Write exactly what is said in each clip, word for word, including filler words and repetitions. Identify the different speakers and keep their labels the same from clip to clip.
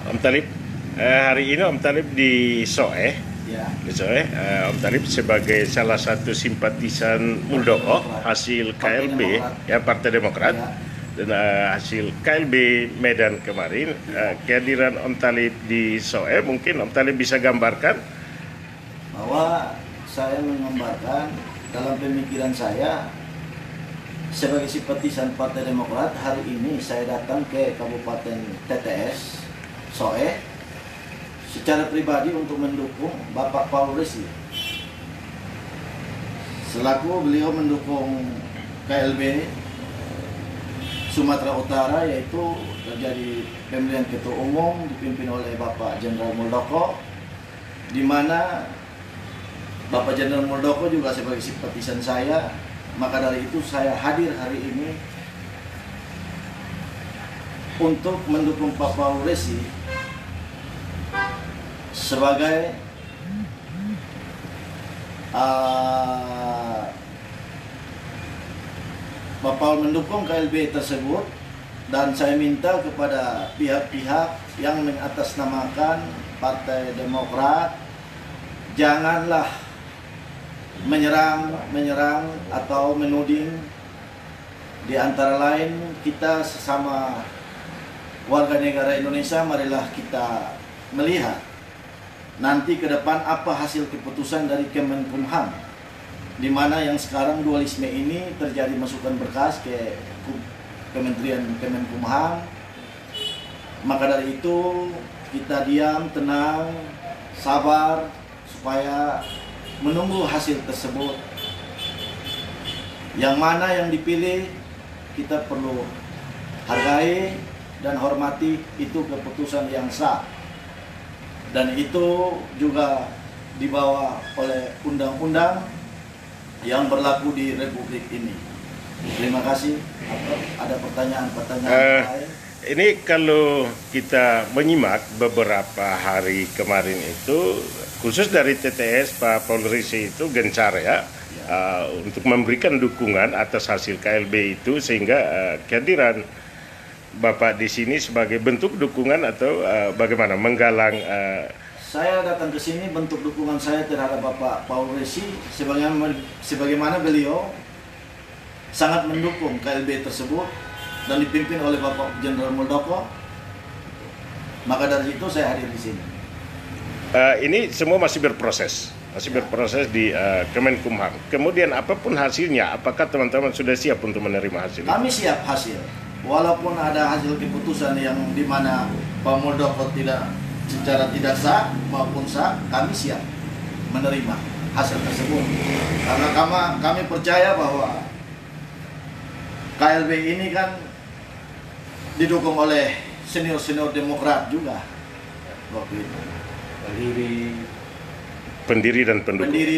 Speaker 1: Om Talib, eh, hari ini Om Talib di Soe,
Speaker 2: Ya.
Speaker 1: di Soe, eh, Om Talib sebagai salah satu simpatisan Muldoko hasil K L B, ya Partai Demokrat,
Speaker 2: Ya.
Speaker 1: dan eh, hasil K L B Medan kemarin, eh, kehadiran Om Talib di Soe, mungkin Om Talib bisa gambarkan
Speaker 2: Bahwa saya menggambarkan dalam pemikiran saya sebagai simpatisan Partai Demokrat, hari ini saya datang ke Kabupaten T T S Soe secara pribadi untuk mendukung Bapak Paul Resi selaku beliau mendukung K L B Sumatera Utara, yaitu terjadi pemilihan ketua umum dipimpin oleh Bapak Jenderal Muldoko, di mana Bapak Jenderal Muldoko juga sebagai simpatisan saya. Maka dari itu saya hadir hari ini untuk mendukung Pak Paul Resi sebagai uh, Pak Paul mendukung K L B tersebut, dan saya minta kepada pihak-pihak yang mengatasnamakan Partai Demokrat janganlah menyerang, menyerang atau menuding. Di antara lain, kita sesama warga negara Indonesia, marilah kita melihat nanti ke depan apa hasil keputusan dari Kemenkumham, di mana yang sekarang dualisme ini terjadi masukan berkas ke Kementerian Kemenkumham. Maka dari itu kita diam, tenang, sabar, supaya menunggu hasil tersebut. Yang mana yang dipilih kita perlu hargai dan hormati, itu keputusan yang sah, dan itu juga dibawa oleh undang-undang yang berlaku di Republik ini. Terima kasih. Ada pertanyaan-pertanyaan
Speaker 1: uh,
Speaker 2: lain?
Speaker 1: ini kalau kita menyimak beberapa hari kemarin itu, khusus dari T T S Pak Paul Resi itu gencar ya, uh, untuk memberikan dukungan atas hasil K L B itu, sehingga uh, kehadiran Bapak di sini sebagai bentuk dukungan atau uh, bagaimana menggalang. Uh,
Speaker 2: Saya datang ke sini bentuk dukungan saya terhadap Bapak Paul Resi, sebagaimana, sebagaimana beliau sangat mendukung K L B tersebut dan dipimpin oleh Bapak Jenderal Muldoko. Maka dari itu saya hadir di sini.
Speaker 1: Uh, ini semua masih berproses, masih berproses di uh, Kemenkumham. Kemudian apapun hasilnya, apakah teman-teman sudah siap untuk menerima hasil?
Speaker 2: Kami siap hasil, walaupun ada hasil keputusan yang dimana Pak Muldoko tidak secara tidak sah maupun sah, kami siap menerima hasil tersebut. Karena kami, kami percaya bahwa K L B ini kan didukung oleh senior-senior Demokrat juga waktu itu.
Speaker 1: Pendiri, pendiri dan pendukung.
Speaker 2: Pendiri.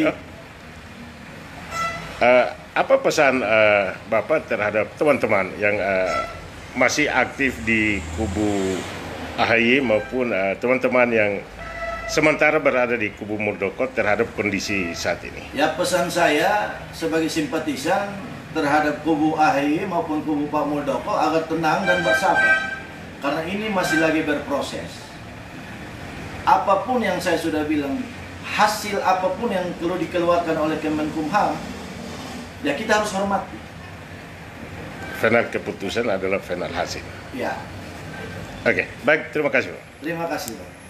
Speaker 1: Uh, apa pesan uh, Bapak terhadap teman-teman yang uh, masih aktif di kubu A H Y maupun uh, teman-teman yang sementara berada di kubu Muldoko terhadap kondisi saat ini?
Speaker 2: Ya, pesan saya sebagai simpatisan terhadap kubu A H Y maupun kubu Pak Muldoko agar tenang dan bersabar, karena ini masih lagi berproses. Apapun yang saya sudah bilang, hasil apapun yang perlu dikeluarkan oleh Kemenkumham, ya kita harus hormati.
Speaker 1: Final keputusan adalah final hasil.
Speaker 2: Ya.
Speaker 1: Oke, baik, terima kasih Pak.
Speaker 2: Terima kasih, Pak.